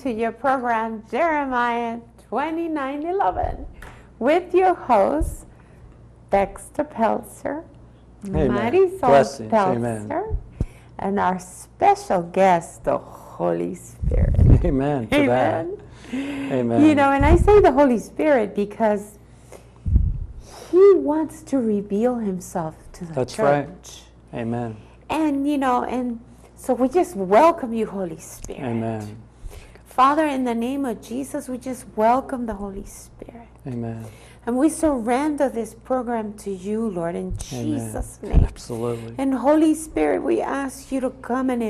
to your program, Jeremiah 29:11, with your hosts, Dexter Peltzer, Marisol Blessings. Peltzer, Amen. and our special guest, the Holy Spirit. Amen. To Amen. that. Amen. You know, and I say the Holy Spirit because He wants to reveal Himself to the That's church. right. Amen. And, you know, and so we just welcome you, Holy Spirit. Amen. Father, in the name of Jesus, we just welcome the Holy Spirit. Amen. And we surrender this program to you, Lord, in Jesus' name. Absolutely. And Holy Spirit, we ask you to come and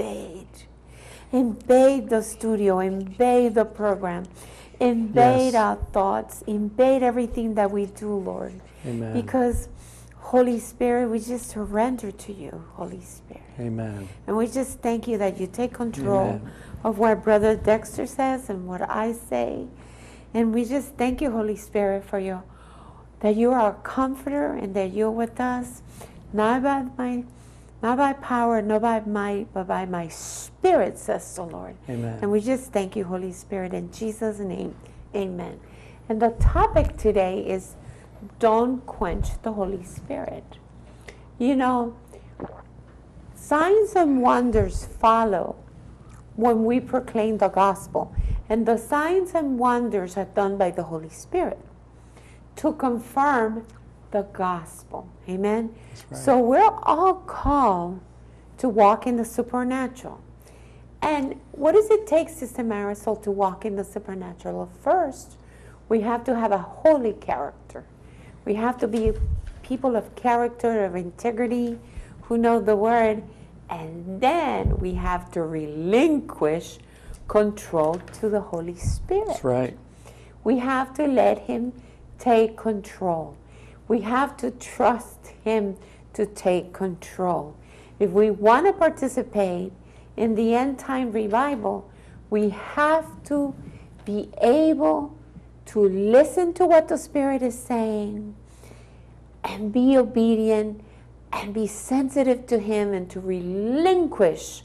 invade the studio, invade the program, invade our thoughts, invade everything that we do, Lord. Amen. Because, Holy Spirit, we just surrender to you, Holy Spirit. Amen. And we just thank you that you take control Amen. of what Brother Dexter says and what I say. And we just thank you, Holy Spirit, for that you are our comforter and that you're with us, not by power, not by might, but by my spirit, says the Lord. Amen. And we just thank you, Holy Spirit, in Jesus' name. Amen. And the topic today is don't quench the Holy Spirit. You know, signs and wonders follow when we proclaim the gospel. And the signs and wonders are done by the Holy Spirit to confirm the gospel. Amen? That's right. So we're all called to walk in the supernatural. And what does it take, Sister Marisol, to walk in the supernatural? Well, first, we have to have a holy character. We have to be people of character, of integrity, who know the word. And then we have to relinquish control to the Holy Spirit. That's right. We have to let Him take control. We have to trust Him to take control. If we want to participate in the end time revival, we have to be able to listen to what the Spirit is saying and be obedient and be sensitive to Him and to relinquish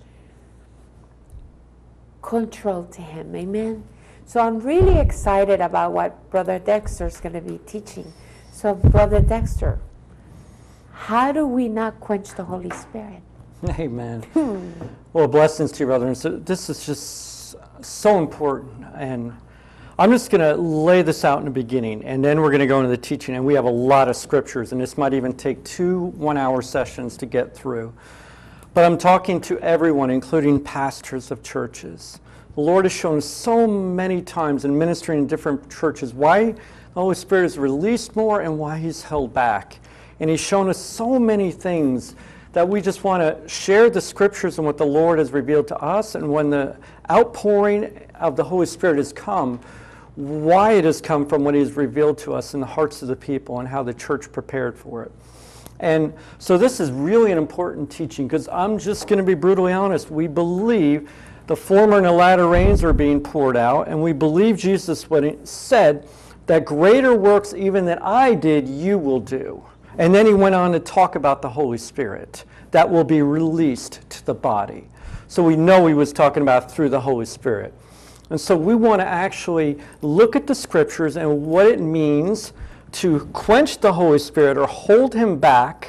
control to Him. Amen? So I'm really excited about what Brother Dexter is going to be teaching. So Brother Dexter, how do we not quench the Holy Spirit? Amen. Well, blessings to you, brother. And so this is just so important. And I'm just going to lay this out in the beginning, and then we're going to go into the teaching. And we have a lot of scriptures, and this might even take 2 one-hour sessions to get through. But I'm talking to everyone, including pastors of churches. The Lord has shown so many times in ministering in different churches why the Holy Spirit is released more and why He's held back. And He's shown us so many things that we just want to share the scriptures and what the Lord has revealed to us. And when the outpouring of the Holy Spirit has come, why it has come from what He has revealed to us in the hearts of the people and how the church prepared for it. And so this is really an important teaching, because I'm just going to be brutally honest. We believe the former and the latter rains are being poured out, and we believe Jesus when He said that greater works even than I did you will do. And then He went on to talk about the Holy Spirit that will be released to the body. So we know He was talking about through the Holy Spirit. And so we want to actually look at the scriptures and what it means to quench the Holy Spirit or hold Him back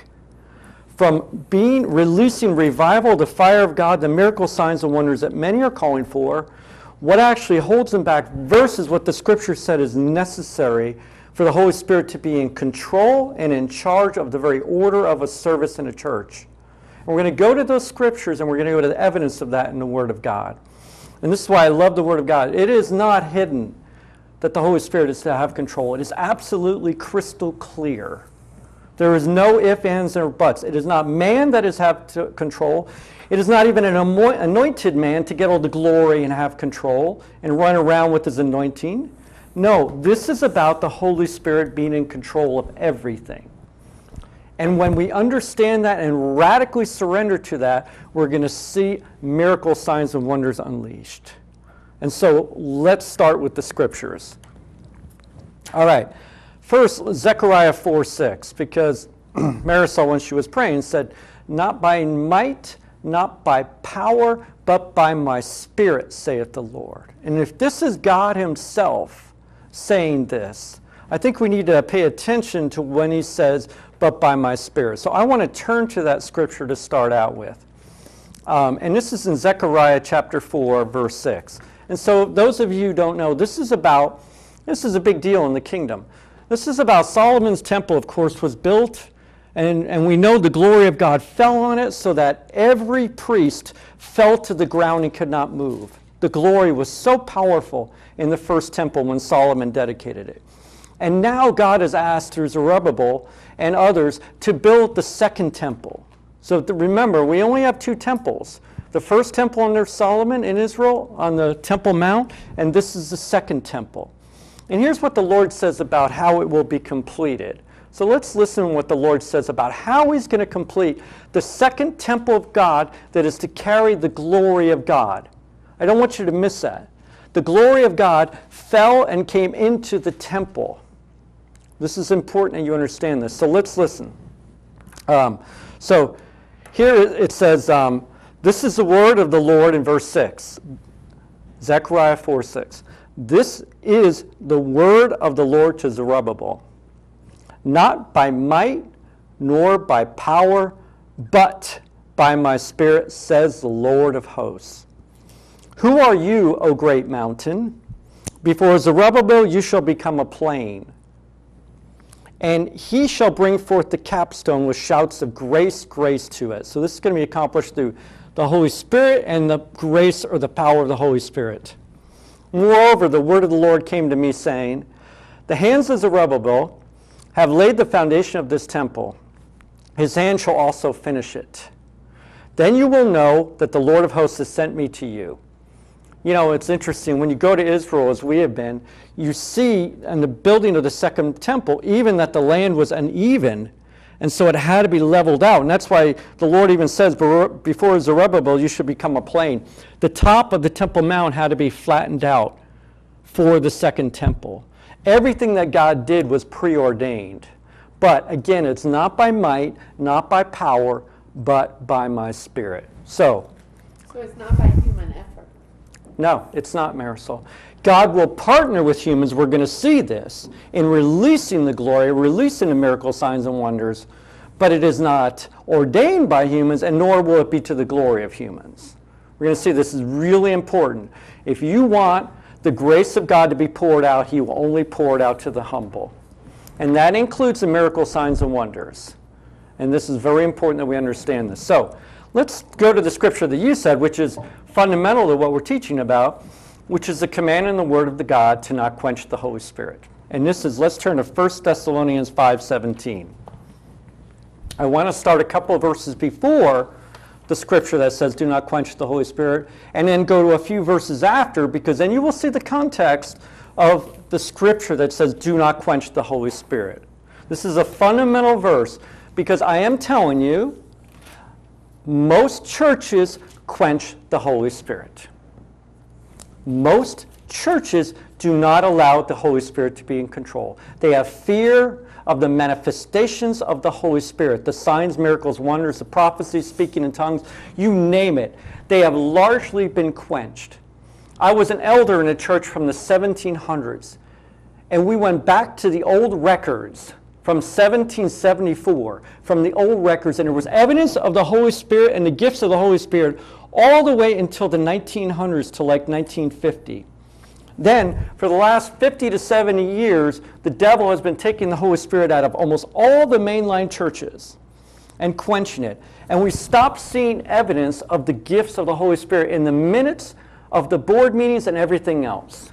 from releasing revival, the fire of God, the miracle signs and wonders that many are calling for, what actually holds Him back versus what the scripture said is necessary for the Holy Spirit to be in control and in charge of the very order of a service in a church. And we're going to go to those scriptures, and we're going to go to the evidence of that in the Word of God. And this is why I love the Word of God. It is not hidden that the Holy Spirit is to have control. It is absolutely crystal clear. There is no ifs, ands, or buts. It is not man that is have control. It is not even an anointed man to get all the glory and have control and run around with his anointing. No, this is about the Holy Spirit being in control of everything. And when we understand that and radically surrender to that, we're going to see miracle signs and wonders unleashed. And so let's start with the scriptures. All right. First, Zechariah 4:6, because Marisol, when she was praying, said, not by might not by power, but by my Spirit, saith the Lord. And if this is God himself saying this, I think we need to pay attention to when he says, but by my Spirit. So I want to turn to that scripture to start out with. And this is in Zechariah chapter 4, verse 6. And so those of you who don't know, this is a big deal in the kingdom. This is about Solomon's temple, of course, was built, and we know the glory of God fell on it so that every priest fell to the ground and could not move. The glory was so powerful in the first temple when Solomon dedicated it. And now God has asked through Zerubbabel and others to build the second temple. So remember, we only have two temples. The first temple under Solomon in Israel on the Temple Mount, and this is the second temple. And here's what the Lord says about how it will be completed. So let's listen to what the Lord says about how he's going to complete the second temple of God that is to carry the glory of God. I don't want you to miss that. The glory of God fell and came into the temple. This is important that you understand this. So let's listen. So here it says, this is the word of the Lord in verse 6. Zechariah 4:6. This is the word of the Lord to Zerubbabel. Not by might nor by power, but by my Spirit, says the Lord of hosts. Who are you, O great mountain? Before Zerubbabel you shall become a plain. And he shall bring forth the capstone with shouts of grace, grace to it. So this is going to be accomplished through the Holy Spirit and the grace or the power of the Holy Spirit. Moreover, the word of the Lord came to me, saying, the hands of Zerubbabel have laid the foundation of this temple. His hand shall also finish it. Then you will know that the Lord of hosts has sent me to you. You know, it's interesting, when you go to Israel, as we have been, you see in the building of the second temple, even that the land was uneven, and so it had to be leveled out. And that's why the Lord even says, before Zerubbabel, you should become a plain. The top of the Temple Mount had to be flattened out for the second temple. Everything that God did was preordained. But again, it's not by might, not by power, but by my Spirit. So it's not by human effort. No, it's not, Marisol. God will partner with humans, we're going to see this, in releasing the glory, releasing the miracle signs and wonders, but it is not ordained by humans, and nor will it be to the glory of humans. We're going to see this is really important. If you want the grace of God to be poured out, he will only pour it out to the humble. And that includes the miracle signs and wonders. And this is very important that we understand this. So let's go to the scripture that you said, which is fundamental to what we're teaching about, which is the command in the word of the God to not quench the Holy Spirit. And this is, let's turn to 1 Thessalonians 5:17. I want to start a couple of verses before the scripture that says do not quench the Holy Spirit, and then go to a few verses after, because then you will see the context of the scripture that says do not quench the Holy Spirit. This is a fundamental verse, because I am telling you, most churches quench the Holy Spirit. Most churches do not allow the Holy Spirit to be in control. They have fear of the manifestations of the Holy Spirit, the signs, miracles, wonders, the prophecies, speaking in tongues, you name it. They have largely been quenched. I was an elder in a church from the 1700s, and we went back to the old records from 1774, from the old records, and there was evidence of the Holy Spirit and the gifts of the Holy Spirit all the way until the 1900s to like 1950. Then, for the last 50 to 70 years, the devil has been taking the Holy Spirit out of almost all the mainline churches and quenching it. And we stopped seeing evidence of the gifts of the Holy Spirit in the minutes of the board meetings and everything else.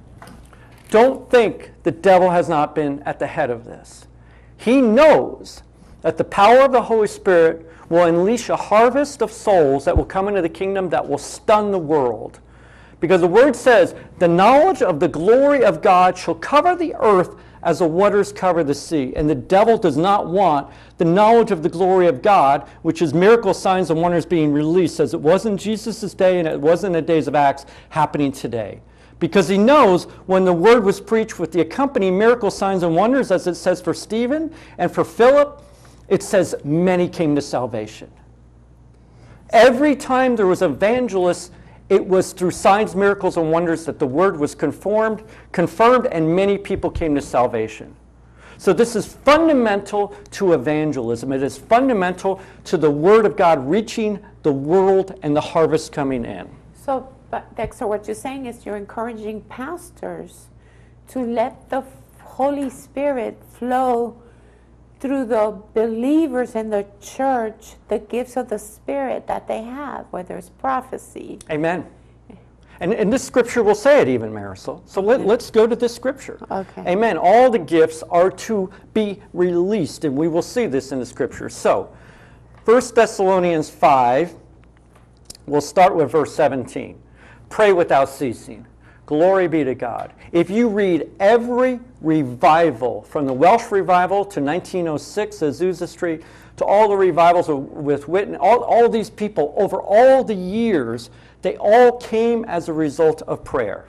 Don't think the devil has not been at the head of this. He knows that the power of the Holy Spirit will unleash a harvest of souls that will come into the kingdom that will stun the world. Because the word says, the knowledge of the glory of God shall cover the earth as the waters cover the sea. And the devil does not want the knowledge of the glory of God, which is miracle signs and wonders being released, as it was in Jesus' day and it was in the days of Acts, happening today. Because he knows when the word was preached with the accompanying miracle signs and wonders, as it says for Stephen and for Philip, it says many came to salvation. Every time there was evangelists, it was through signs, miracles, and wonders that the word was confirmed, and many people came to salvation. So this is fundamental to evangelism. It is fundamental to the Word of God reaching the world and the harvest coming in. So, but Dexter, what you're saying is you're encouraging pastors to let the Holy Spirit flow through the believers in the church, the gifts of the Spirit that they have, whether it's prophecy. Amen. And this scripture will say it even, Marisol. So let's go to this scripture. Okay. Amen. All the gifts are to be released, and we will see this in the scripture. So, 1 Thessalonians 5, we'll start with verse 17. Pray without ceasing. Glory be to God. If you read every revival, from the Welsh revival to 1906 Azusa Street, to all the revivals with Whitney, all these people, over all the years, they all came as a result of prayer.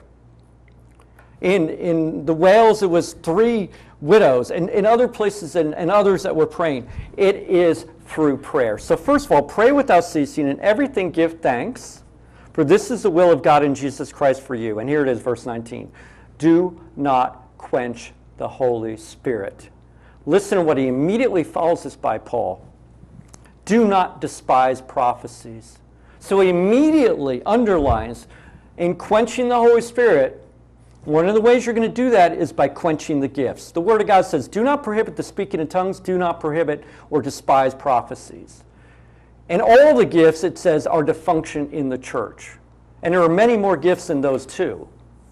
In the Wales, it was 3 widows, and in other places and others that were praying. It is through prayer. So first of all, pray without ceasing, and everything give thanks, for this is the will of God in Jesus Christ for you. And here it is, verse 19. Do not quench the Holy Spirit. Listen to what he immediately follows this by, Paul. Do not despise prophecies. So he immediately underlines, in quenching the Holy Spirit, one of the ways you're going to do that is by quenching the gifts. The Word of God says, do not prohibit the speaking in tongues, do not prohibit or despise prophecies. And all the gifts, it says, are to function in the church. And there are many more gifts than those too.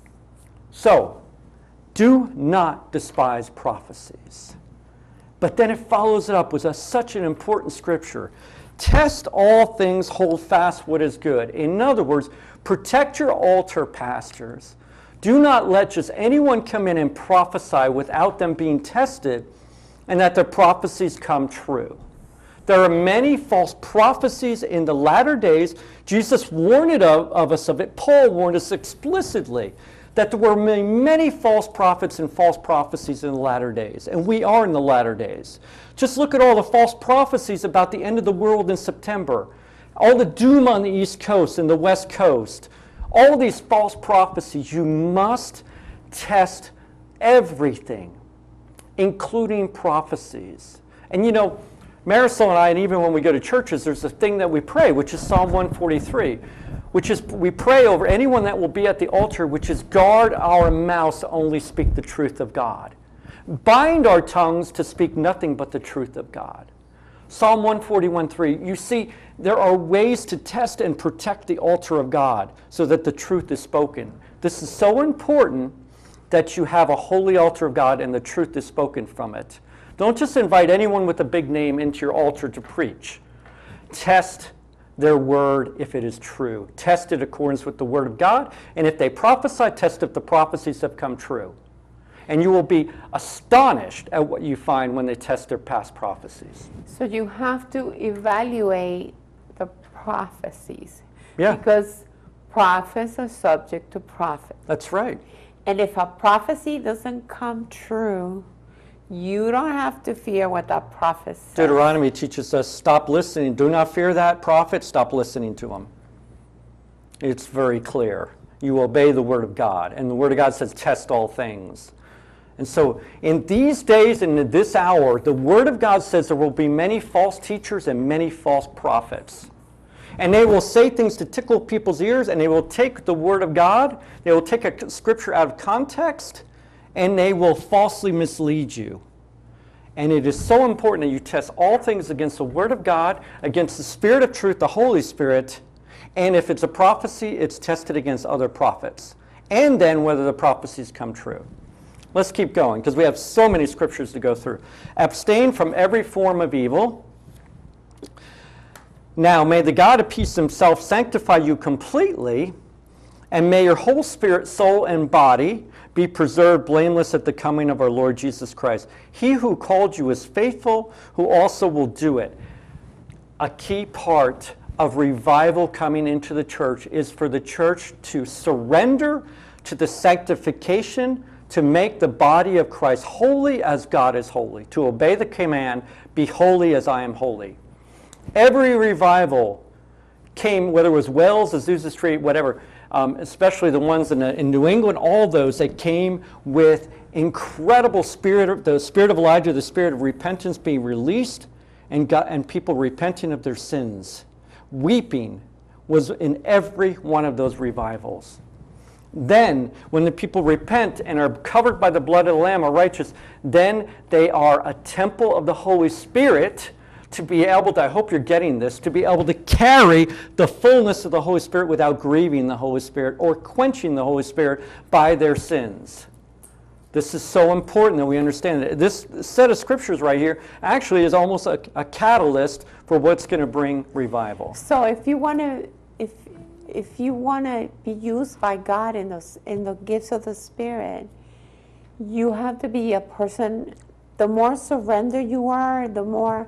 So, do not despise prophecies. But then it follows it up with such an important scripture. Test all things, hold fast what is good. In other words, protect your altar, pastors. Do not let just anyone come in and prophesy without them being tested and that their prophecies come true. There are many false prophecies in the latter days. Jesus warned of us of it. Paul warned us explicitly that there were many false prophets and false prophecies in the latter days. And we are in the latter days. Just look at all the false prophecies about the end of the world in September. All the doom on the East Coast and the West Coast. All these false prophecies. You must test everything, including prophecies. And you know, Marisol and I, and even when we go to churches, there's a thing that we pray, which is Psalm 143, which is we pray over anyone that will be at the altar, which is guard our mouths to only speak the truth of God. Bind our tongues to speak nothing but the truth of God. Psalm 141:3, you see, there are ways to test and protect the altar of God so that the truth is spoken. This is so important that you have a holy altar of God and the truth is spoken from it. Don't just invite anyone with a big name into your altar to preach. Test their word if it is true. Test it in accordance with the word of God. And if they prophesy, test if the prophecies have come true. And you will be astonished at what you find when they test their past prophecies. So you have to evaluate the prophecies. Yeah. Because prophets are subject to prophet. That's right. And if a prophecy doesn't come true, you don't have to fear what that prophet says. Deuteronomy teaches us, stop listening. Do not fear that prophet. Stop listening to him. It's very clear. You obey the word of God. And the word of God says, test all things. And so in these days and in this hour, the word of God says there will be many false teachers and many false prophets. And they will say things to tickle people's ears, and they will take the word of God, they will take a scripture out of context, and they will falsely mislead you. And it is so important that you test all things against the Word of God, against the Spirit of truth, the Holy Spirit, and if it's a prophecy, it's tested against other prophets. And then whether the prophecies come true. Let's keep going, because we have so many scriptures to go through. Abstain from every form of evil. Now, may the God of peace himself sanctify you completely, and may your whole spirit, soul, and body be preserved blameless at the coming of our Lord Jesus Christ. He who called you is faithful, who also will do it. A key part of revival coming into the church is for the church to surrender to the sanctification, to make the body of Christ holy as God is holy, to obey the command, be holy as I am holy. Every revival came, whether it was Wells, Azusa Street, whatever, especially the ones in New England, all those that came with incredible spirit, the spirit of Elijah, the spirit of repentance being released, and people repenting of their sins. Weeping was in every one of those revivals. Then, when the people repent and are covered by the blood of the Lamb, are righteous, then they are a temple of the Holy Spirit to be able to, I hope you're getting this, to be able to carry the fullness of the Holy Spirit without grieving the Holy Spirit or quenching the Holy Spirit by their sins. This is so important that we understand it. This set of scriptures right here actually is almost a catalyst for what's going to bring revival. So if you want to, if you want to be used by God in the gifts of the Spirit, you have to be a person. The more surrender you are, the more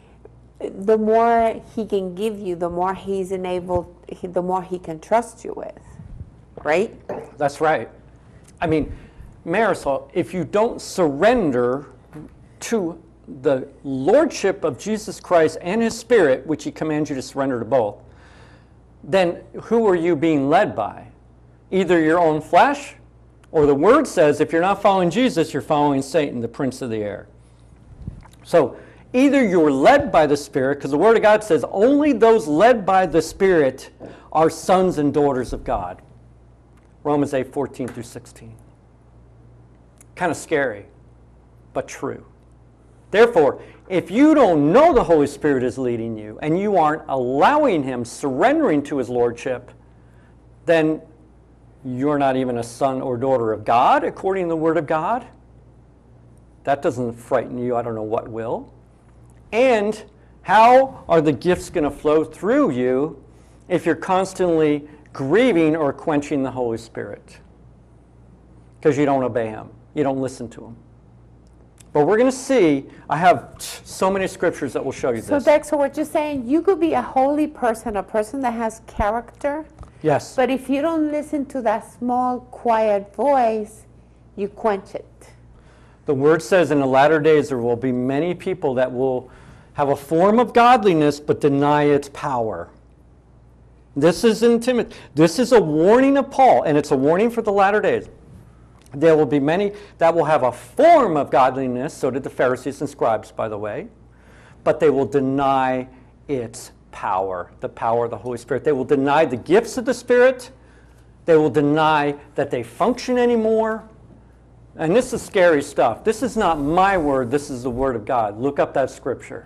He can give you, the more the more He can trust you with, right? That's right. I mean, Marisol, if you don't surrender to the lordship of Jesus Christ and His Spirit, which He commands you to surrender to both, then who are you being led by? Either your own flesh, or the Word says if you're not following Jesus, you're following Satan, the prince of the air. So either you're led by the Spirit, because the Word of God says only those led by the Spirit are sons and daughters of God. Romans 8:14 through 16. Kind of scary, but true. Therefore, if you don't know the Holy Spirit is leading you, and you aren't allowing Him, surrendering to His lordship, then you're not even a son or daughter of God, according to the Word of God. That doesn't frighten you. I don't know what will. And how are the gifts going to flow through you if you're constantly grieving or quenching the Holy Spirit? Because you don't obey Him. You don't listen to Him. But we're going to see, I have so many scriptures that will show you this. So Dexter, what you're saying, you could be a holy person, a person that has character. Yes. But if you don't listen to that small, quiet voice, you quench it. The Word says in the latter days there will be many people that will have a form of godliness but deny its power. This is in Timothy. This is a warning of Paul, and it's a warning for the latter days. There will be many that will have a form of godliness, so did the Pharisees and scribes, by the way, but they will deny its power, the power of the Holy Spirit. They will deny the gifts of the Spirit. They will deny that they function anymore. And this is scary stuff. This is not my word. This is the Word of God. Look up that scripture.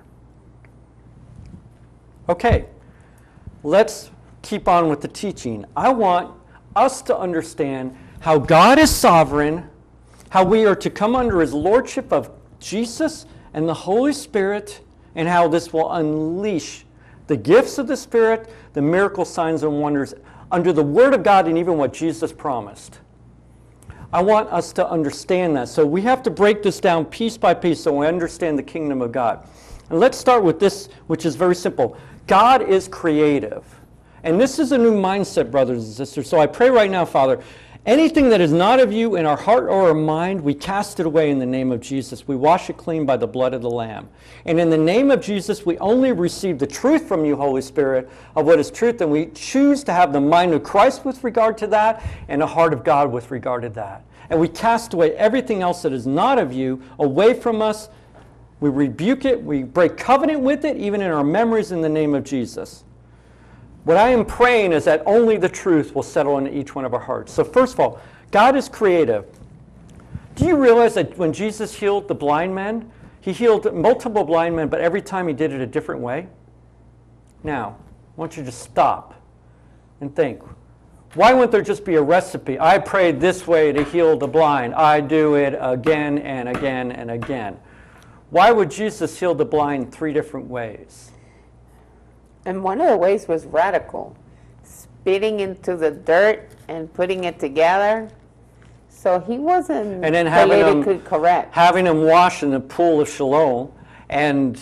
Okay, let's keep on with the teaching. I want us to understand how God is sovereign, how we are to come under His lordship of Jesus and the Holy Spirit, and how this will unleash the gifts of the Spirit, the miracle signs and wonders, under the Word of God and even what Jesus promised. I want us to understand that. So we have to break this down piece by piece so we understand the kingdom of God. And let's start with this, which is very simple. God is creative. And this is a new mindset, brothers and sisters. So I pray right now, Father, anything that is not of you in our heart or our mind, we cast it away in the name of Jesus. We wash it clean by the blood of the Lamb. And in the name of Jesus, we only receive the truth from you, Holy Spirit, of what is truth, and we choose to have the mind of Christ with regard to that and the heart of God with regard to that. And we cast away everything else that is not of you away from us. We rebuke it. We break covenant with it, even in our memories, in the name of Jesus. What I am praying is that only the truth will settle into each one of our hearts. So first of all, God is creative. Do you realize that when Jesus healed the blind men, He healed multiple blind men, but every time He did it a different way? Now, I want you to stop and think. Why wouldn't there just be a recipe? I prayed this way to heal the blind. I do it again and again and again. Why would Jesus heal the blind 3 different ways? And one of the ways was radical. Spitting into the dirt and putting it together. So He wasn't and then politically correct. Having him wash in the pool of Siloam, and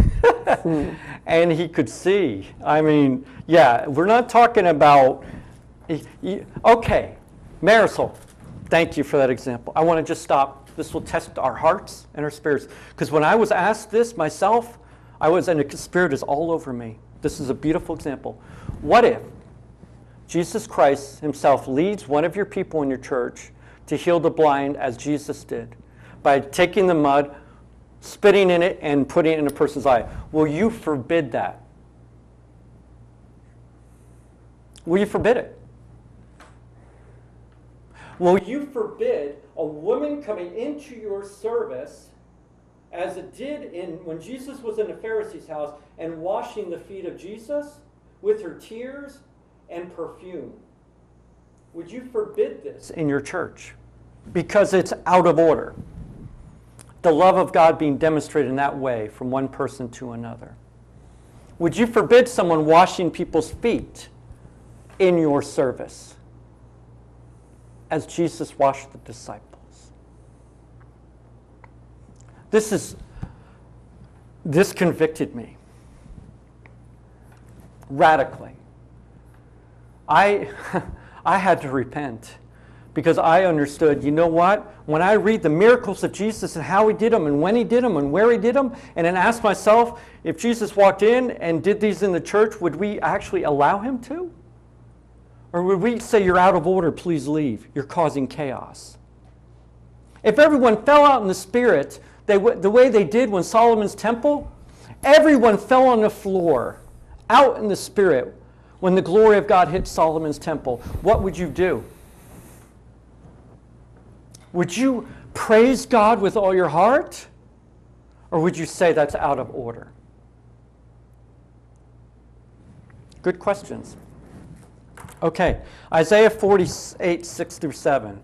and he could see. I mean, yeah, we're not talking about... Okay, Marisol, thank you for that example. I want to just stop. This will test our hearts and our spirits. Because when I was asked this myself, and the Spirit is all over me. This is a beautiful example. What if Jesus Christ himself leads one of your people in your church to heal the blind as Jesus did by taking the mud, spitting in it, and putting it in a person's eye? Will you forbid that? Will you forbid it? Will you forbid a woman coming into your service, as it did when Jesus was in the Pharisee's house, and washing the feet of Jesus with her tears and perfume? Would you forbid this in your church? Because it's out of order. The love of God being demonstrated in that way from one person to another. Would you forbid someone washing people's feet in your service as Jesus washed the disciples? This convicted me radically. I had to repent because I understood, you know what? When I read the miracles of Jesus and how he did them and when he did them and where he did them, and then ask myself, if Jesus walked in and did these in the church, would we actually allow him to? Or would we say, you're out of order, please leave, you're causing chaos? If everyone fell out in the Spirit, the way they did when Solomon's temple, everyone fell on the floor, out in the Spirit, when the glory of God hit Solomon's temple, what would you do? Would you praise God with all your heart? Or would you say that's out of order? Good questions. Okay, Isaiah 48, 6 through 7.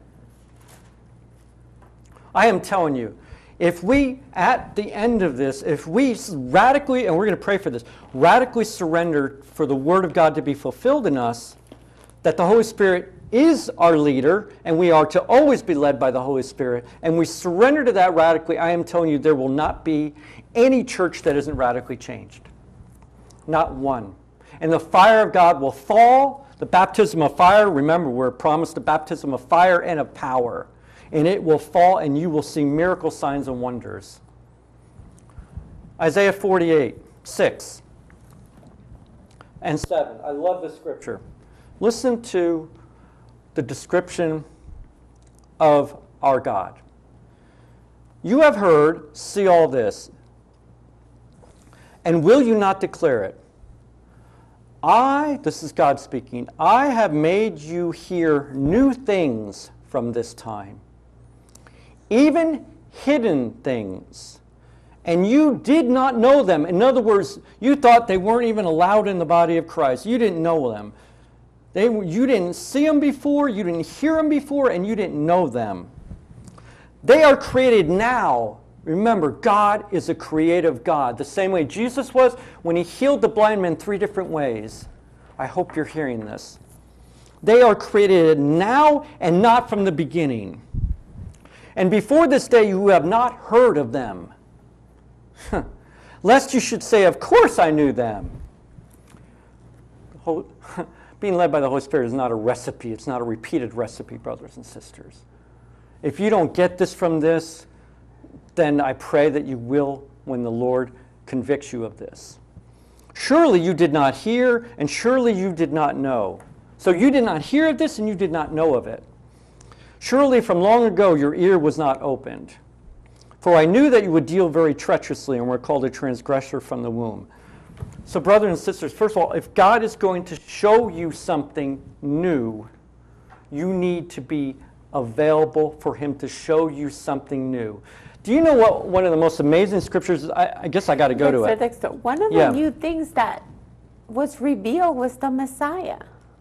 I am telling you, if we, at the end of this, if we radically, and we're going to pray for this, radically surrender for the Word of God to be fulfilled in us, that the Holy Spirit is our leader, and we are to always be led by the Holy Spirit, and we surrender to that radically, I am telling you, there will not be any church that isn't radically changed. Not one. And the fire of God will fall, the baptism of fire, remember, we're promised the baptism of fire and of power. And it will fall, and you will see miracle signs and wonders. Isaiah 48, 6 and 7. I love this scripture. Listen to the description of our God. You have heard, see all this, and will you not declare it? This is God speaking, I have made you hear new things from this time, even hidden things, and you did not know them. In other words, you thought they weren't even allowed in the body of Christ. You didn't know them. You didn't see them before, you didn't hear them before, and you didn't know them. They are created now. Remember, God is a creative God. The same way Jesus was when he healed the blind man 3 different ways. I hope you're hearing this. They are created now and not from the beginning. And before this day you have not heard of them. Lest you should say, of course I knew them. Being led by the Holy Spirit is not a recipe. It's not a repeated recipe, brothers and sisters. If you don't get this from this, then I pray that you will when the Lord convicts you of this. Surely you did not hear, and surely you did not know. So you did not hear of this, and you did not know of it. Surely from long ago your ear was not opened. For I knew that you would deal very treacherously and were called a transgressor from the womb. So brothers and sisters, first of all, if God is going to show you something new, you need to be available for him to show you something new. Do you know what one of the most amazing scriptures is? I guess I got to go to it. Dexter, one of the new things that was revealed was the Messiah.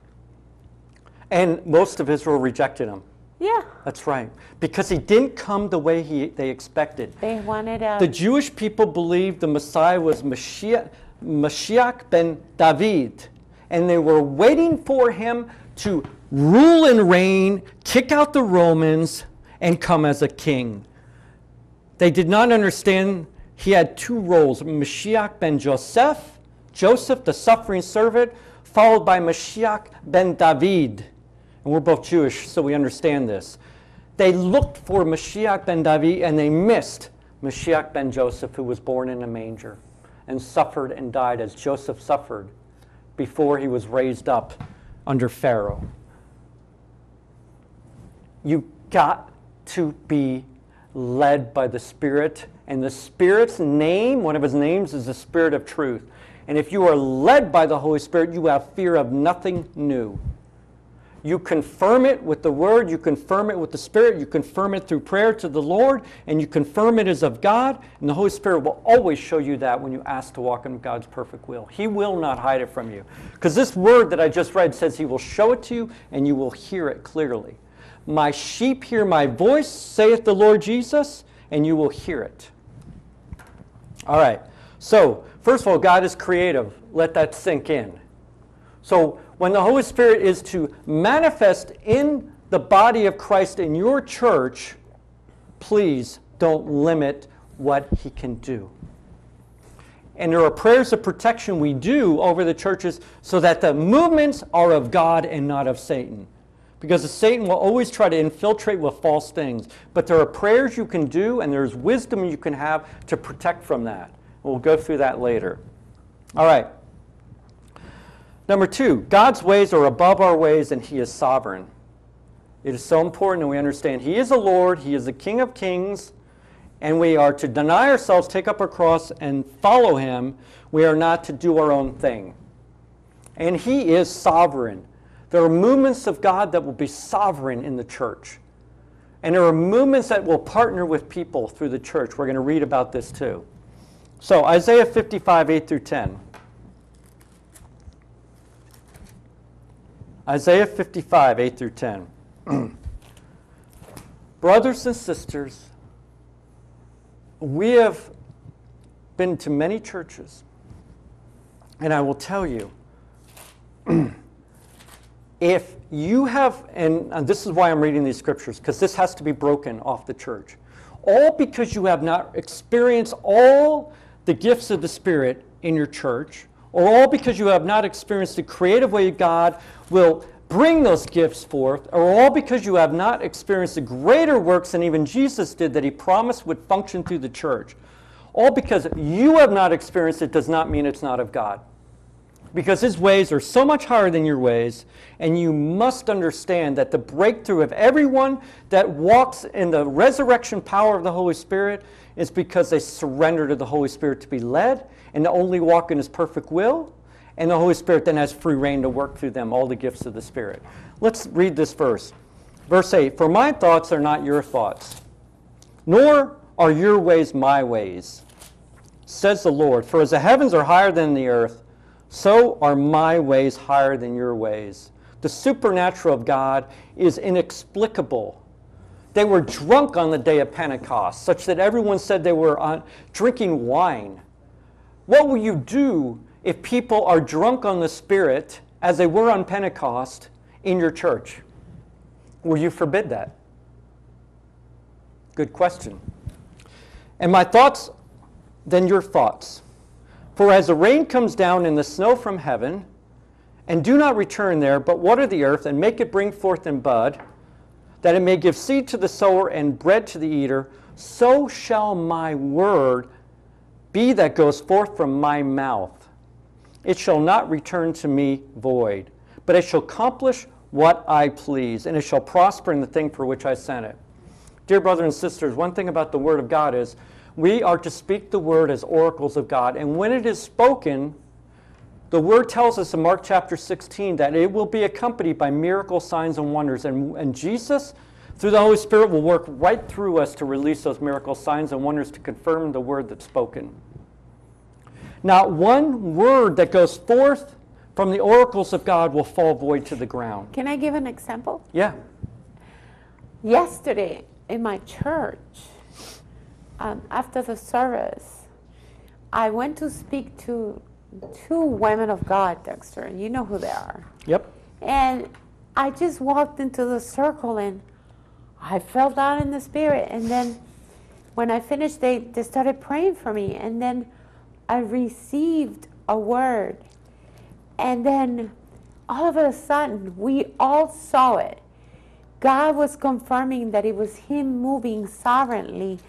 And most of Israel rejected him. Yeah. That's right. Because he didn't come the way they expected. They wanted The Jewish people believed the Messiah was Mashiach ben David. And they were waiting for him to rule and reign, kick out the Romans, and come as a king. They did not understand he had 2 roles, Mashiach ben Joseph, Joseph the suffering servant, followed by Mashiach ben David. And we're both Jewish, so we understand this. They looked for Mashiach ben David, and they missed Mashiach ben Joseph, who was born in a manger. and suffered and died as Joseph suffered before he was raised up under Pharaoh. You got to be led by the Spirit, and the Spirit's name, one of his names, is the Spirit of truth. And if you are led by the Holy Spirit, you have fear of nothing new. You confirm it with the Word, you confirm it with the Spirit, you confirm it through prayer to the Lord, and you confirm it as of God, and the Holy Spirit will always show you that when you ask to walk in God's perfect will. He will not hide it from you. Because this word that I just read says he will show it to you, and you will hear it clearly. My sheep hear my voice, saith the Lord Jesus, and you will hear it. All right, so first of all, God is creative. Let that sink in. So when the Holy Spirit is to manifest in the body of Christ in your church, please don't limit what he can do. And there are prayers of protection we do over the churches so that the movements are of God and not of Satan. Because Satan will always try to infiltrate with false things. But there are prayers you can do and there's wisdom you can have to protect from that. We'll go through that later. All right. Number 2, God's ways are above our ways and he is sovereign. It is so important that we understand he is the Lord, he is the King of kings, and we are to deny ourselves, take up our cross, and follow him. We are not to do our own thing. And he is sovereign. There are movements of God that will be sovereign in the church. And there are movements that will partner with people through the church. We're going to read about this too. So Isaiah 55, 8 through 10. Isaiah 55, 8 through 10. Brothers and sisters, we have been to many churches, and I will tell you, if you have, and this is why I'm reading these scriptures, because this has to be broken off the church, all because you have not experienced all the gifts of the Spirit in your church, or all because you have not experienced the creative way God will bring those gifts forth, or all because you have not experienced the greater works than even Jesus did that he promised would function through the church. All because you have not experienced it does not mean it's not of God. Because his ways are so much higher than your ways, and you must understand that the breakthrough of everyone that walks in the resurrection power of the Holy Spirit is because they surrender to the Holy Spirit to be led and to only walk in his perfect will, and the Holy Spirit then has free reign to work through them all the gifts of the Spirit. Let's read this verse. Verse 8, for my thoughts are not your thoughts, nor are your ways my ways, says the Lord. For as the heavens are higher than the earth, so are my ways higher than your ways. The supernatural of God is inexplicable. They were drunk on the day of Pentecost, such that everyone said they were drinking wine. What will you do if people are drunk on the Spirit, as they were on Pentecost, in your church? Will you forbid that? Good question. And my thoughts, then your thoughts. For as the rain comes down and the snow from heaven, and do not return there, but water the earth, and make it bring forth and bud, that it may give seed to the sower and bread to the eater, so shall my word be that goes forth from my mouth. It shall not return to me void, but it shall accomplish what I please, and it shall prosper in the thing for which I sent it. Dear brothers and sisters, one thing about the Word of God is we are to speak the Word as oracles of God, and when it is spoken, the Word tells us in Mark chapter 16 that it will be accompanied by miracles, signs, and wonders, and Jesus, through the Holy Spirit, will work right through us to release those miracles, signs, and wonders to confirm the Word that's spoken. Not one word that goes forth from the oracles of God will fall void to the ground. Can I give an example? Yeah. Yesterday in my church, after the service, I went to speak to 2 women of God, Dexter, and you know who they are. Yep. And I just walked into the circle and I fell down in the Spirit. And then when I finished, they started praying for me. And then I received a word. And then all of a sudden, we all saw it. God was confirming that it was Him moving sovereignly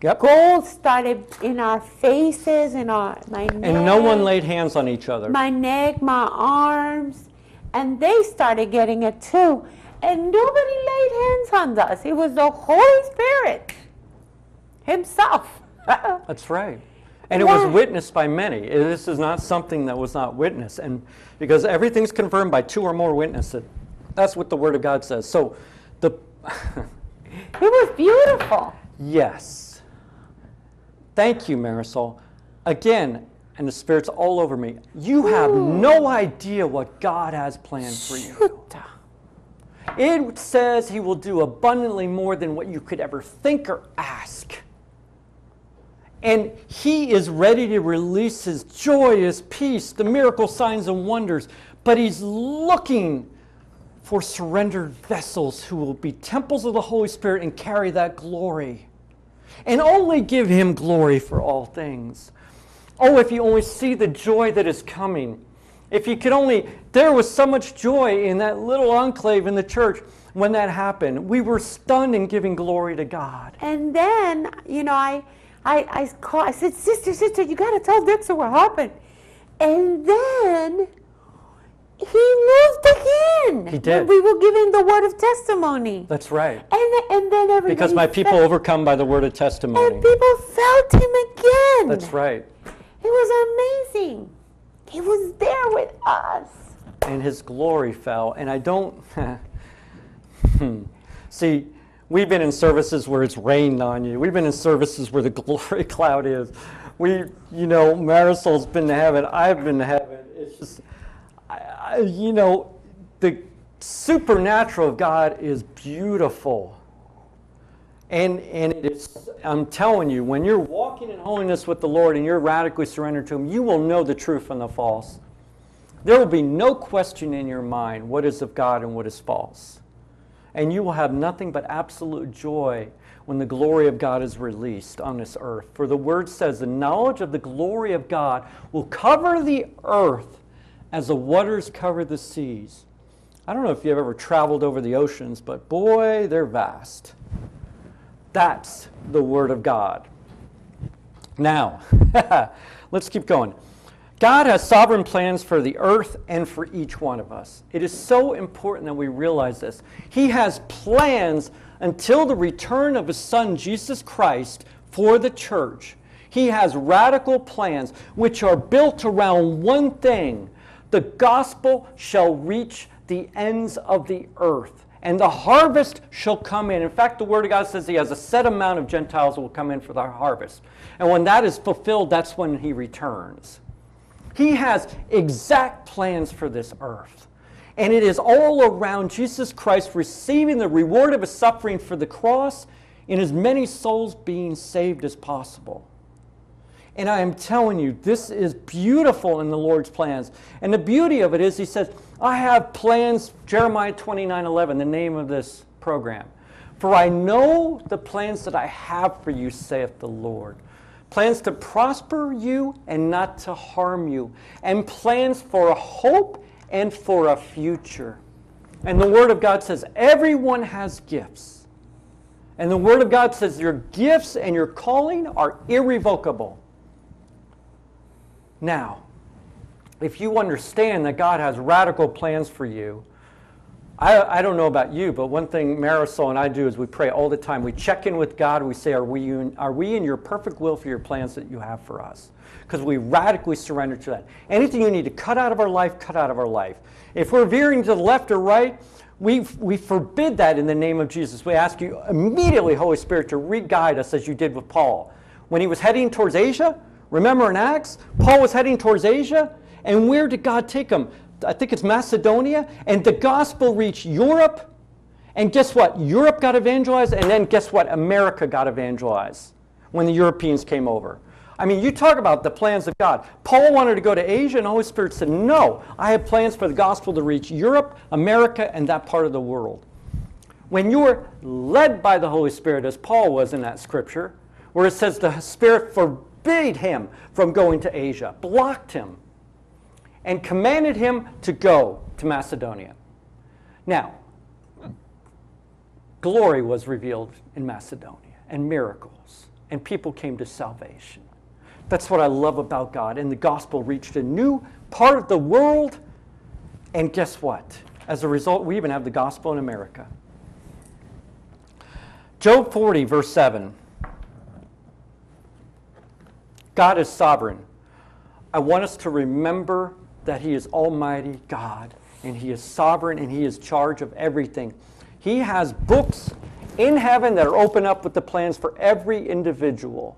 Yep. Gold started in our faces, in my neck. And no one laid hands on each other. My neck, my arms, and they started getting it too. And nobody laid hands on us. It was the Holy Spirit himself. That's right. And it was witnessed by many. This is not something that was not witnessed. And because everything's confirmed by 2 or more witnesses. That's what the Word of God says. So it was beautiful. Yes. Thank you, Marisol. Again, and the Spirit's all over me. You have no idea what God has planned for you. It says He will do abundantly more than what you could ever think or ask. And He is ready to release His joy, His peace, the miracle signs and wonders. But He's looking for surrendered vessels who will be temples of the Holy Spirit and carry that glory. And only give Him glory for all things. Oh, if you only see the joy that is coming. If you could only, there was so much joy in that little enclave in the church when that happened. We were stunned in giving glory to God. And then, you know, I said, sister, you got to tell Dexter what happened. And then he moved again. He did. When we were giving the word of testimony. That's right. And then everybody because my people overcome by the word of testimony. And people felt Him again. That's right. It was amazing. He was there with us. And His glory fell. And I don't... See, we've been in services where it's rained on you. We've been in services where the glory cloud is. Marisol's been to heaven. I've been to heaven. It's just... the supernatural of God is beautiful. And it is, I'm telling you, when you're walking in holiness with the Lord and you're radically surrendered to Him, you will know the truth from the false. There will be no question in your mind what is of God and what is false. And you will have nothing but absolute joy when the glory of God is released on this earth. For the Word says the knowledge of the glory of God will cover the earth as the waters cover the seas. I don't know if you've ever traveled over the oceans, but boy, they're vast. That's the Word of God. Now, let's keep going. God has sovereign plans for the earth and for each one of us. It is so important that we realize this. He has plans until the return of His Son, Jesus Christ, for the church. He has radical plans which are built around one thing. The gospel shall reach the ends of the earth, and the harvest shall come in. In fact, the Word of God says He has a set amount of Gentiles that will come in for the harvest. And when that is fulfilled, that's when He returns. He has exact plans for this earth. And it is all around Jesus Christ receiving the reward of His suffering for the cross and as many souls being saved as possible. And I am telling you, this is beautiful in the Lord's plans. And the beauty of it is He says, I have plans, Jeremiah 29:11, the name of this program. For I know the plans that I have for you, saith the Lord. Plans to prosper you and not to harm you. And plans for a hope and for a future. And the Word of God says everyone has gifts. And the Word of God says your gifts and your calling are irrevocable. Now, if you understand that God has radical plans for you, I don't know about you, but one thing Marisol and I do is we pray all the time. We check in with God. We say, are we in your perfect will for your plans that you have for us? Because we radically surrender to that. Anything you need to cut out of our life, cut out of our life. If we're veering to the left or right, we forbid that in the name of Jesus. We ask you immediately, Holy Spirit, to re-guide us as you did with Paul. When he was heading towards Asia, remember in Acts, Paul was heading towards Asia, and where did God take him? I think it's Macedonia, and the gospel reached Europe, and guess what? Europe got evangelized, and then guess what? America got evangelized when the Europeans came over. I mean, you talk about the plans of God. Paul wanted to go to Asia, and the Holy Spirit said, no, I have plans for the gospel to reach Europe, America, and that part of the world. When you're led by the Holy Spirit, as Paul was in that scripture, where it says the Spirit forbade him from going to Asia, blocked him, and commanded him to go to Macedonia. Now, glory was revealed in Macedonia, and miracles, and people came to salvation. That's what I love about God. And the gospel reached a new part of the world. And guess what? As a result, we even have the gospel in America. Job 40, verse 7. God is sovereign. I want us to remember that He is Almighty God, and He is sovereign, and He is in charge of everything. He has books in heaven that are open up with the plans for every individual.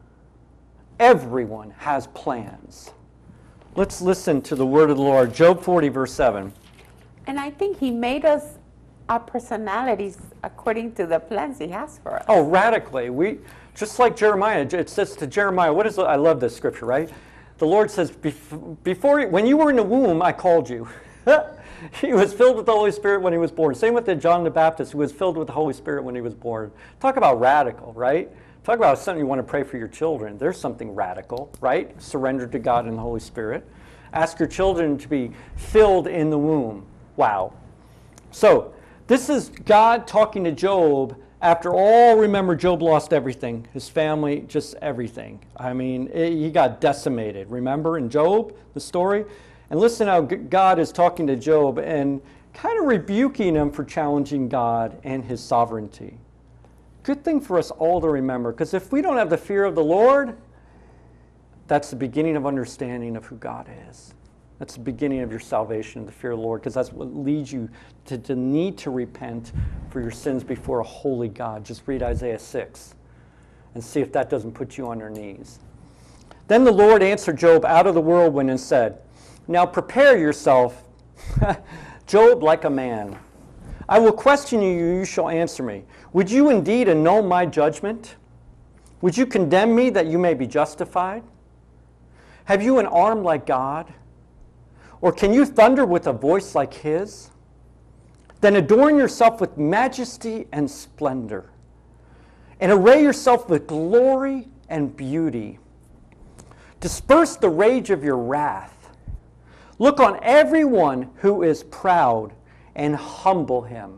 Everyone has plans. Let's listen to the word of the Lord. Job 40, verse 7. And I think He made us our personalities according to the plans He has for us. Oh, radically. Just like Jeremiah, it says to Jeremiah, I love this scripture, right? The Lord says, when you were in the womb, I called you. He was filled with the Holy Spirit when he was born. Same with John the Baptist, who was filled with the Holy Spirit when he was born. Talk about radical, right? Talk about something you want to pray for your children. There's something radical, right? Surrender to God and the Holy Spirit. Ask your children to be filled in the womb. Wow. So, this is God talking to Job. After all, remember, Job lost everything. His family, just everything. I mean, he got decimated. Remember in Job, the story? And listen how God is talking to Job and kind of rebuking him for challenging God and His sovereignty. Good thing for us all to remember, because if we don't have the fear of the Lord, that's the beginning of understanding of who God is. That's the beginning of your salvation, the fear of the Lord, because that's what leads you to need to repent for your sins before a holy God. Just read Isaiah 6 and see if that doesn't put you on your knees. Then the Lord answered Job out of the whirlwind and said, now prepare yourself, Job, like a man. I will question you, you shall answer me. Would you indeed annul my judgment? Would you condemn me that you may be justified? Have you an arm like God? Or can you thunder with a voice like His? Then adorn yourself with majesty and splendor, and array yourself with glory and beauty. Disperse the rage of your wrath. Look on everyone who is proud and humble him.